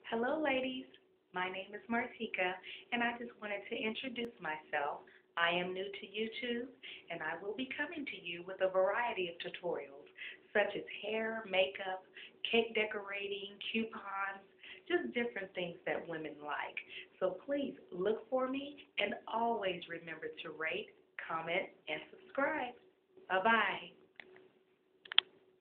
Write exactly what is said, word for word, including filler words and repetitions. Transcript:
Hello, ladies. My name is Martika, and I just wanted to introduce myself. I am new to YouTube, and I will be coming to you with a variety of tutorials, such as hair, makeup, cake decorating, coupons, just different things that women like. So please look for me, and always remember to rate, comment, and subscribe. Bye-bye.